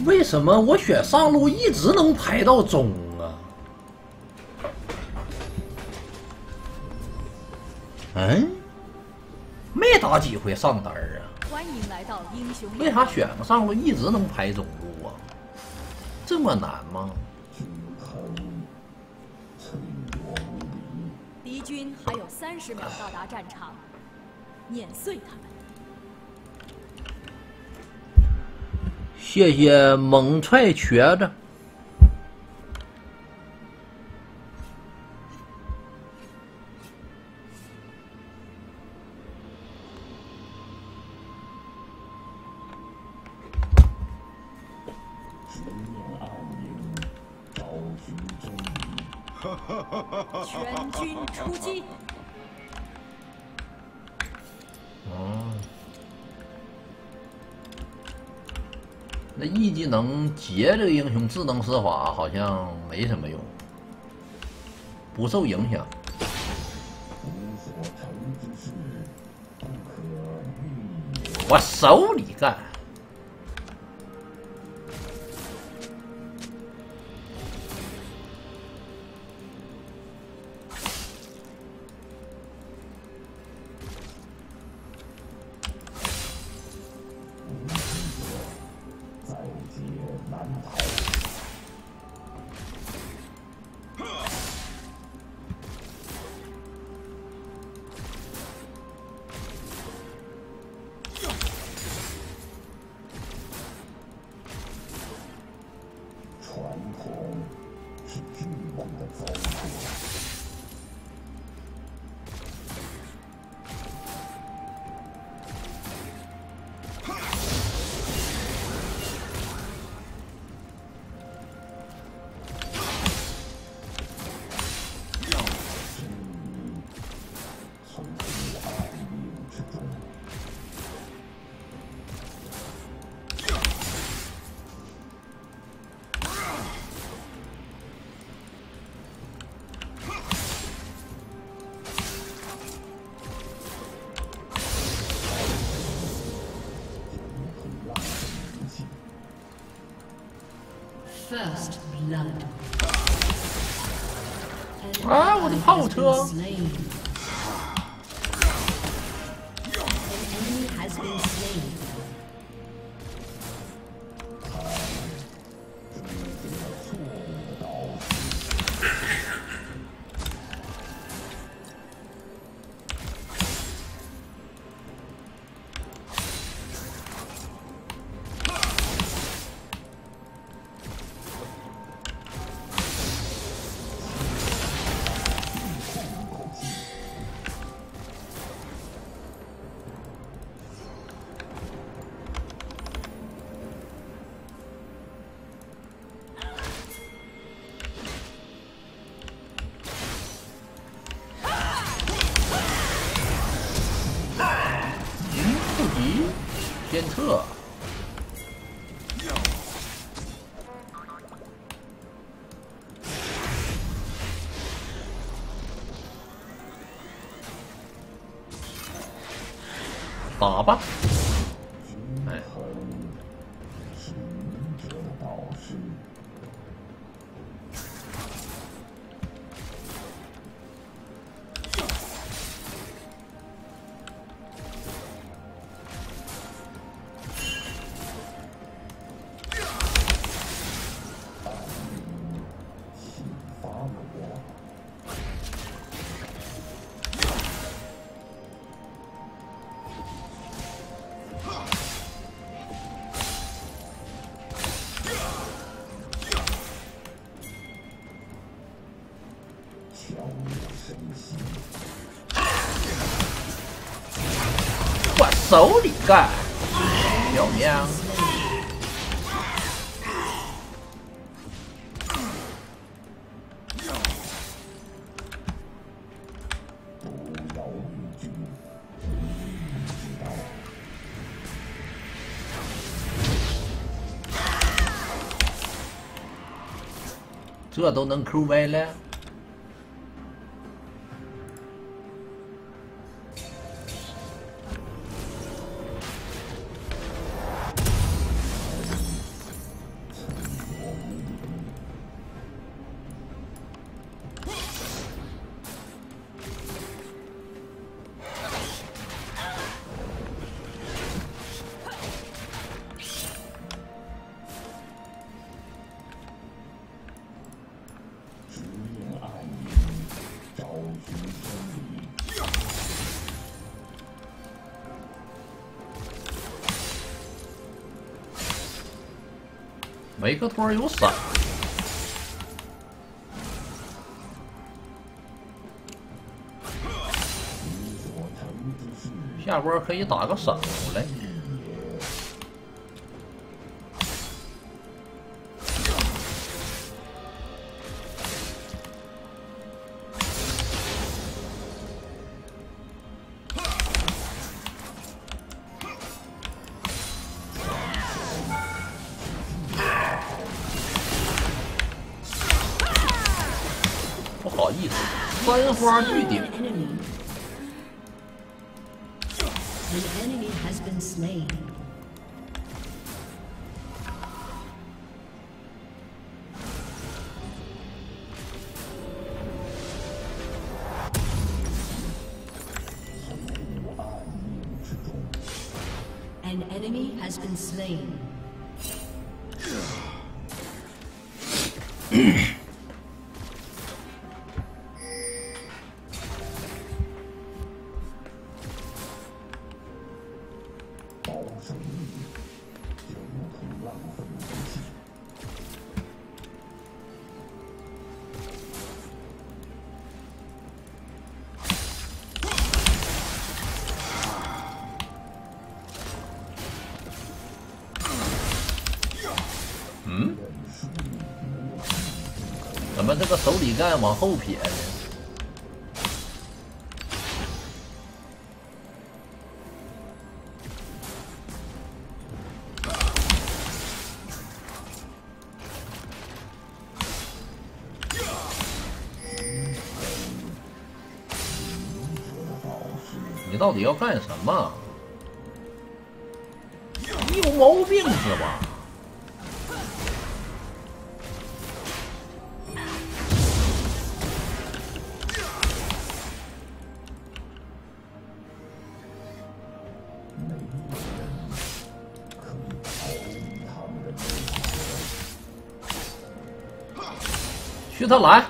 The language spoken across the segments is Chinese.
为什么我选上路一直能排到中啊？嗯，没打几回上单啊。 欢迎来到英雄。 为啥选个上路一直能排中路啊？这么难吗？ 敌军还有30秒到达战场，碾碎他们。 谢谢猛踹瘸子。 全军出击！ 哦，那 E 技能劫这个英雄智能施法好像没什么用，不受影响。我手里干。 First blood. 啊，我的炮车！ Slain. An enemy has been slain. 监测。打吧。哎。我手里干，小娘。这都能 Q 歪了。 维克托有闪，下波可以打个闪回来。不好意思，三花巨顶。 An enemy has been slain. An enemy has been slain. 怎么这个手里盖往后撇呢？你到底要干什么？你有毛病是吧？ 去他来！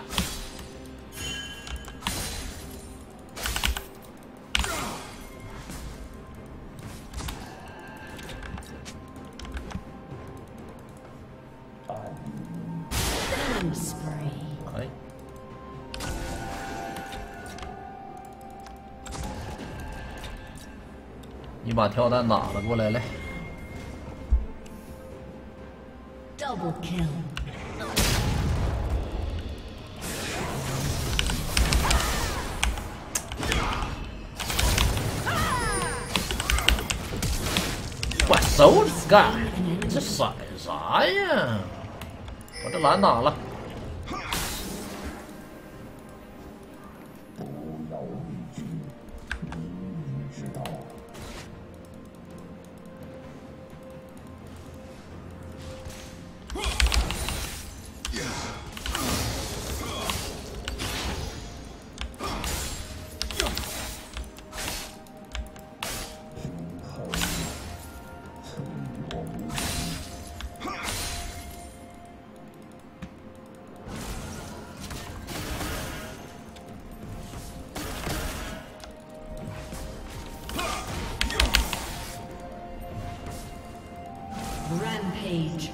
哎，你把跳弹打了过来来。 Double kill. 我手里干，这闪啥呀？把这蓝打了。 Rampage.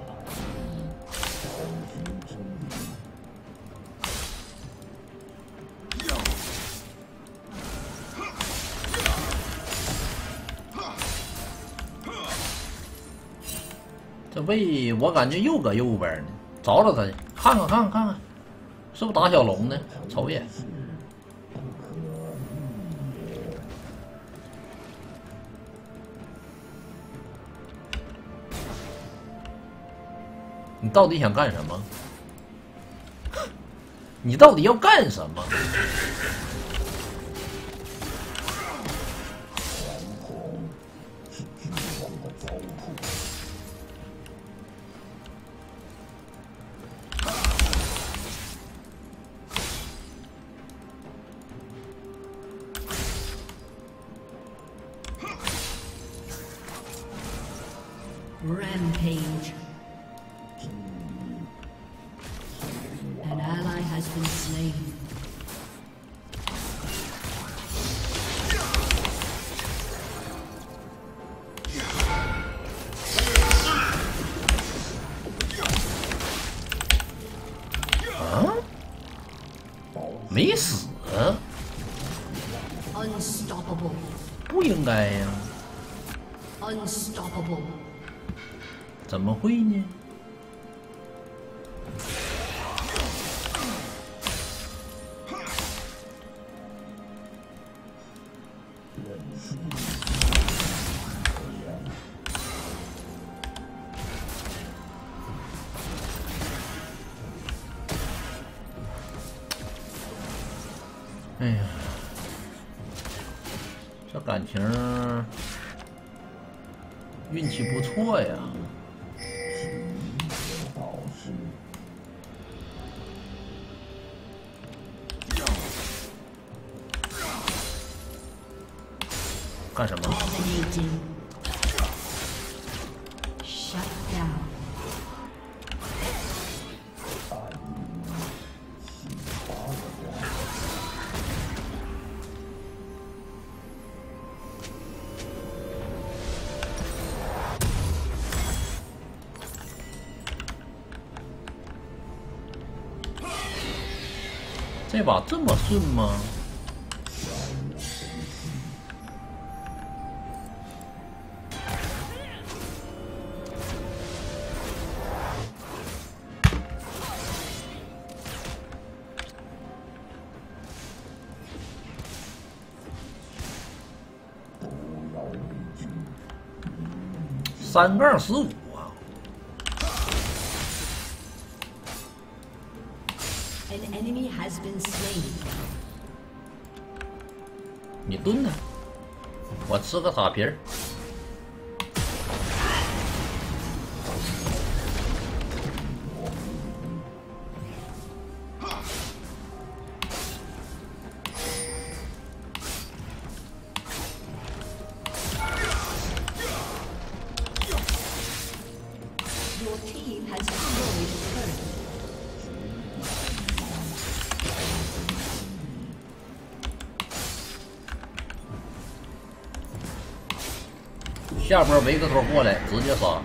这位我感觉又搁右边呢，找找他去，看看，是不是打小龙呢？瞅一眼。你到底想干什么？你到底要干什么？ Rampage. An ally has been slain. 没死， Unstoppable. 不应该呀， Unstoppable. 怎么会呢？哎呀，这感情运气不错呀。干什么？ Dominating. Shut down. 这把这么顺吗？3-15啊！ An enemy has been slain. 你蹲呢，我吃个傻皮儿。 Your team has destroyed a turret. 下波维克托过来，直接杀。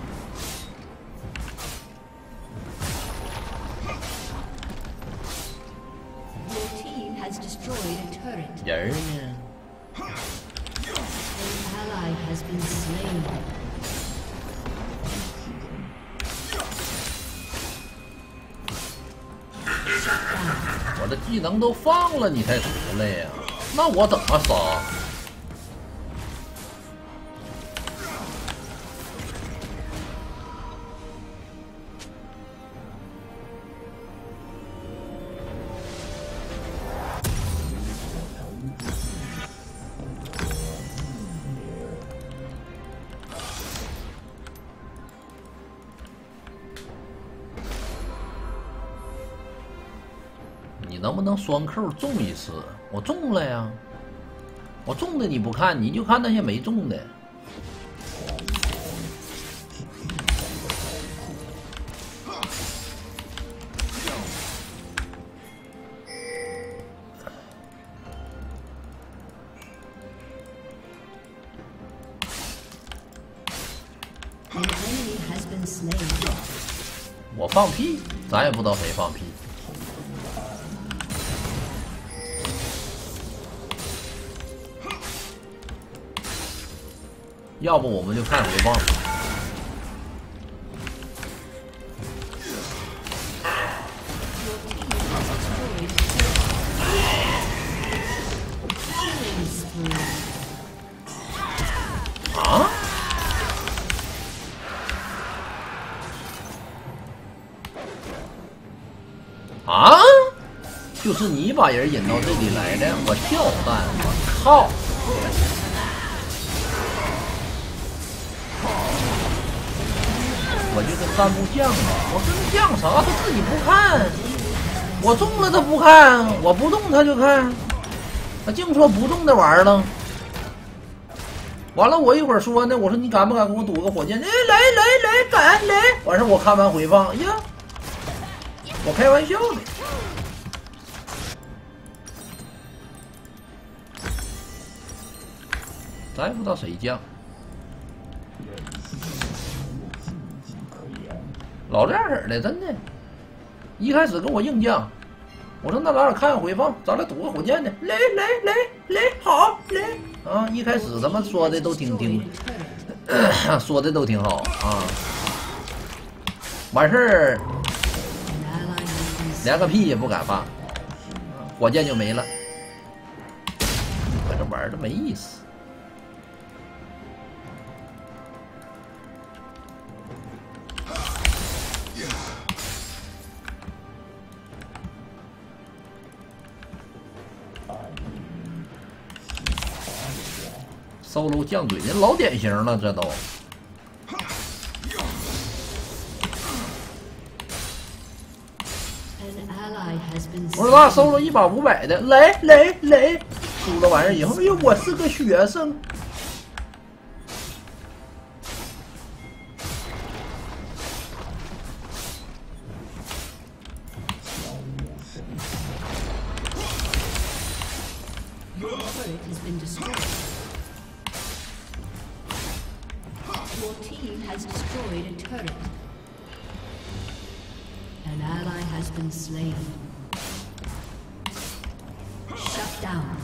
Your team has destroyed a turret. 人呢？ An ally has been slain. 我的技能都放了，你才出来呀？那我怎么杀？你能不能双扣中一次？我中了呀，我中的你不看，你就看那些没中的。 An enemy has been slain. 我放屁，咱也不知道谁放屁。要不我们就看回放。 啊？啊？就是你把人引到这里来的，我跳蛋，我靠！我就跟弹幕犟吧，我跟他犟啥？他自己不看，我中了他不看，我不动他就看，他净说不动的玩意儿了。完了，我一会儿说呢，我说你敢不敢给我赌个火箭？哎，来，敢来！完事我看完回放，哎呀，我开玩笑的。咱也不知道谁犟，老这样式的，真的，一开始跟我硬犟， 我说那咱俩看看回放，咱俩赌个火箭的，来，好来啊！一开始他妈说的都挺说的都挺好啊，完事儿连个屁也不敢放，火箭就没了。我这玩意儿这没意思。solo 犟嘴，人老典型了，这都。我说咱俩 solo 一把500的，来，输了完事以后，哎呦，我是个学生。 Your team has destroyed a turret. An ally has been slain. Shut down.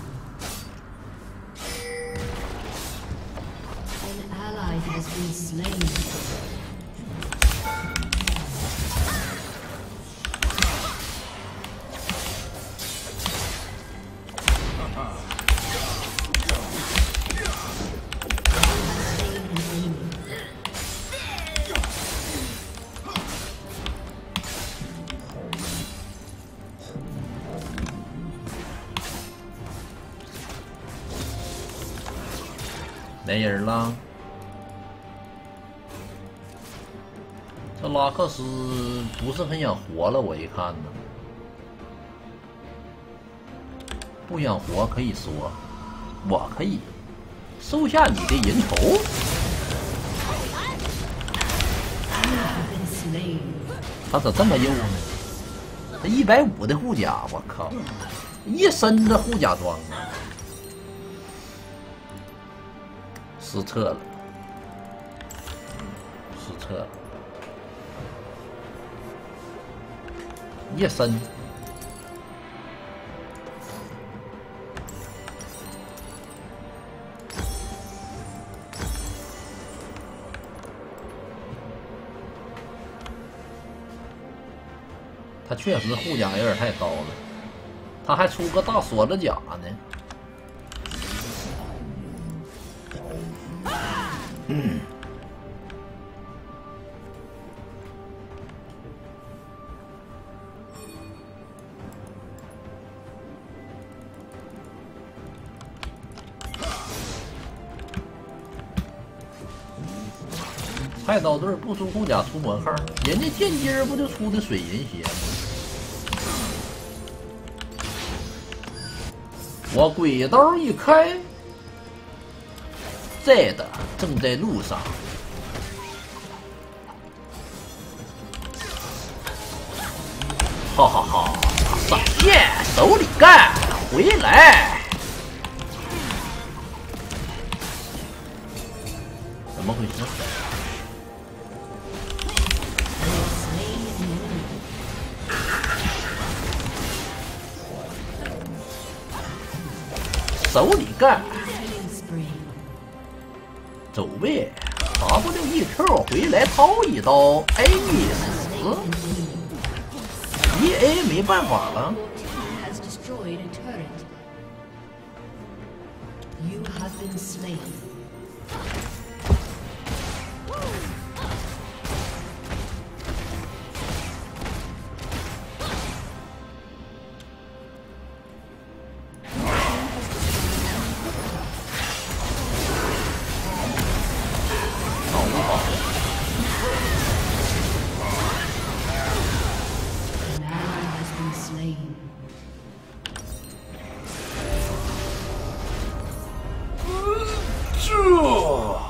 An ally has been slain. 没人了，这拉克斯不是很想活了，我一看呢，不想活可以说，我可以收下你的银筹。他咋这么幼呢？他150的护甲，我靠，一身的护甲装啊！失策了，失策了，一身。他确实护甲有点太高了，他还出个大锁子甲呢。菜刀队不出护甲出魔号，人家剑姬不就出的水银鞋吗？我鬼刀一开，Z的正在路上。哈哈哈！闪现，手里干，回来！怎么回事？手里干，走位 ，W1Q 回来掏一刀 ，A 死，EA 没办法了。这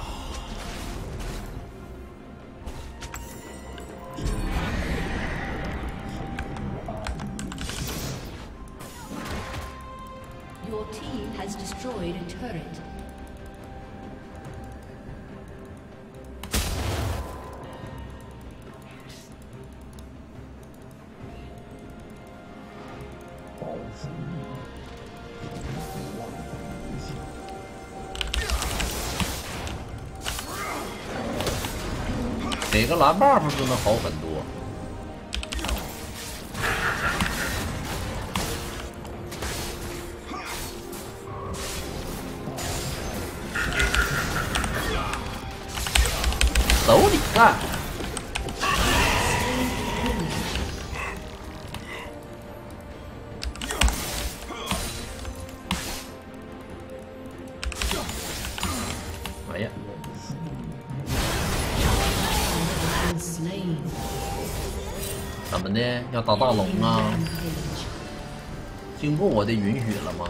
给个蓝 buff 就能好很多。手里干。哎呀！ 怎么的？要打大龙啊？经过我的允许了吗？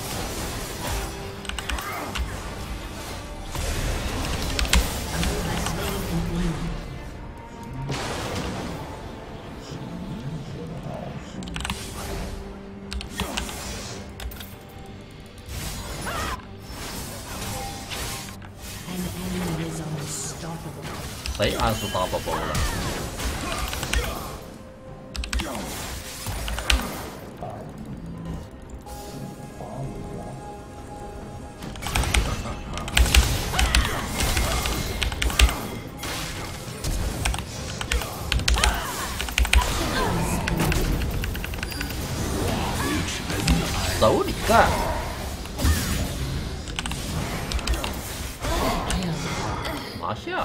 谁暗示大宝宝了？ 手里干，拿下。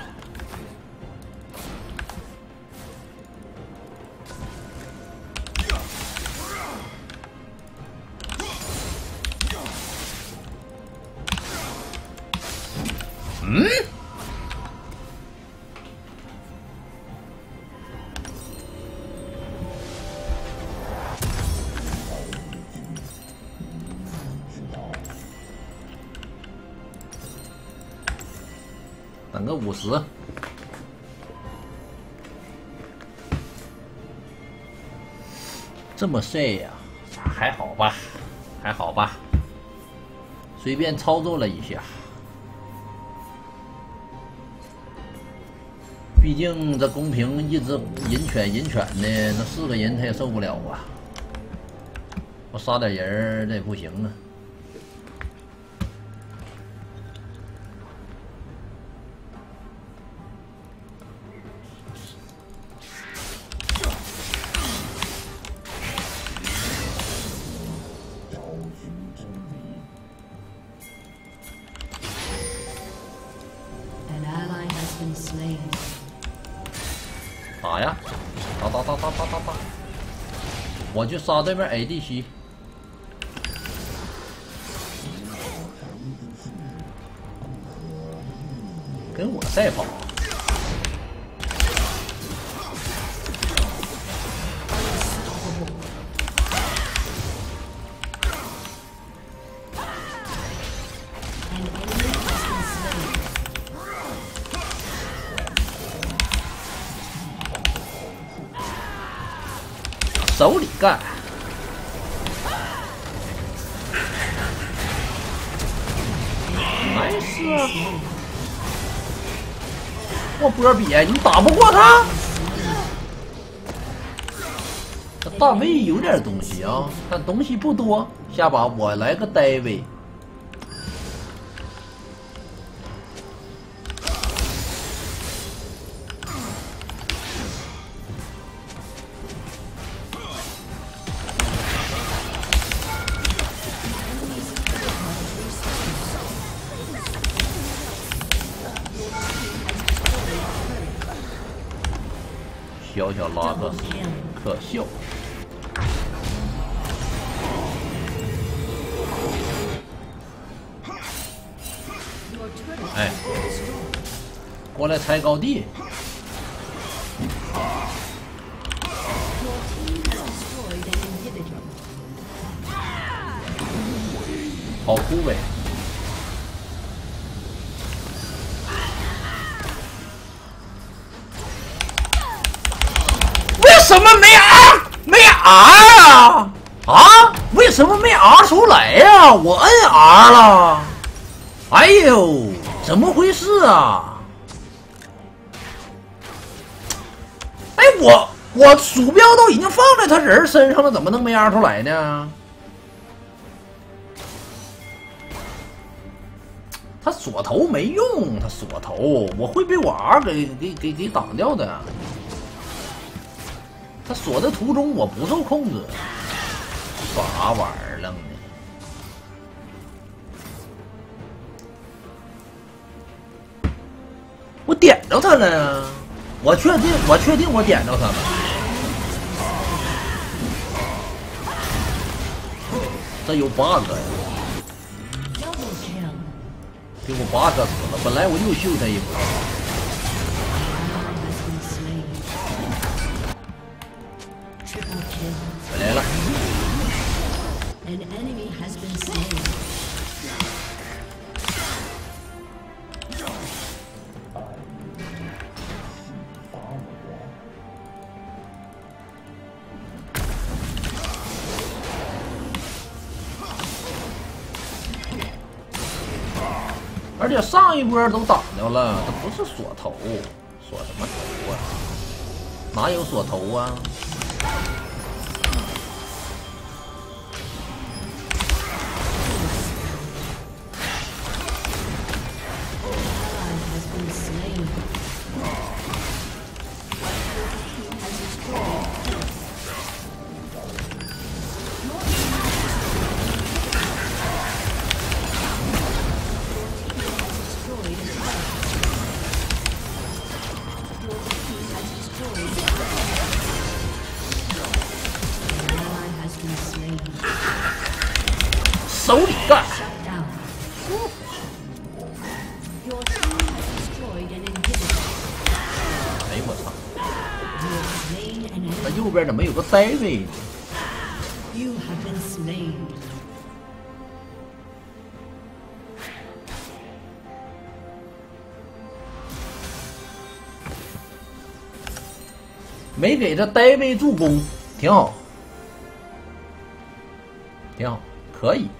嗯？等个50，这么晒呀，还好吧，还好吧，随便操作了一下。毕竟这公屏一直银犬的，那4个人他也受不了啊。我杀点人这也不行啊。 打呀！打！我去杀对面 ADC， 跟我赛跑。手里干，nice 啊！我波比，你打不过他。这大卫有点东西啊，但东西不多。下把我来个戴维。 小小拉个可笑，哎，过来拆高地，好枯萎。 为什么没 R 啊？啊？为什么没 R 出来呀？我摁 R 了。哎呦，怎么回事啊？哎， 我鼠标都已经放在他人身上了，怎么能没压出来呢？他锁头没用，他锁头我会被我 R 给挡掉的。他锁的途中我不受控制，啥玩意儿了呢？我点着他了，我确定我点着他了。这有 bug 呀！给我bug死了，本来我又秀他一波。我来了。而且上一波都挡掉了，这不是锁头，锁什么头啊？哪有锁头啊？手里干！哎呦我操！那右边怎么有个呆位呢？没给这呆位助攻，挺好，挺好，可以。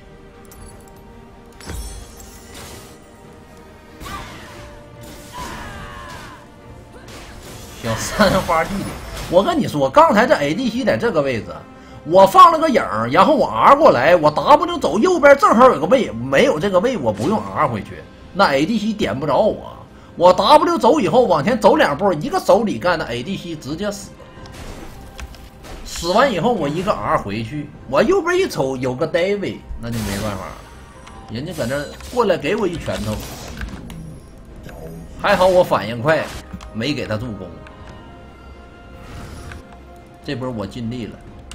行，三花弟弟，我跟你说，刚才这 ADC 在这个位置，我放了个影，然后我 R 过来，我 W 走右边正好有个位，没有这个位，我不用 R 回去，那 ADC 点不着我。我 W 走以后往前走2步，一个手里干的 ADC 直接死了。死完以后我一个 R 回去，我右边一瞅有个 David， 那就没办法了，人家搁那过来给我一拳头，还好我反应快，没给他助攻。这波我尽力了。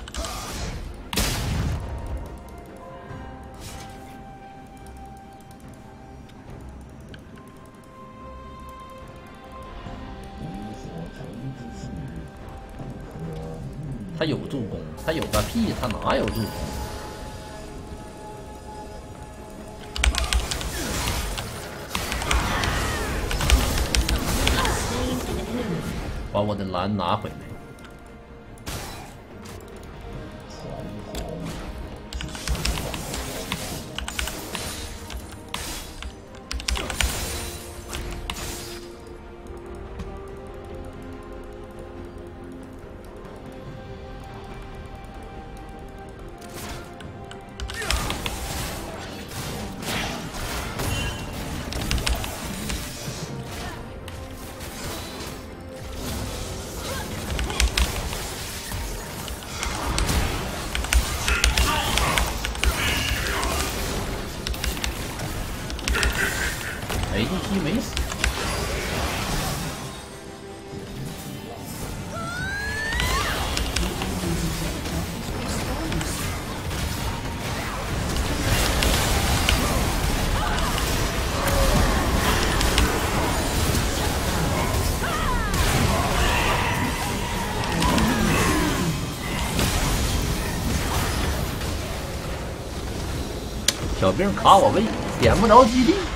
他有助攻，他有个屁，他哪有助攻？把我的蓝拿回来。ADC 没死，小兵卡我位，点不着基地。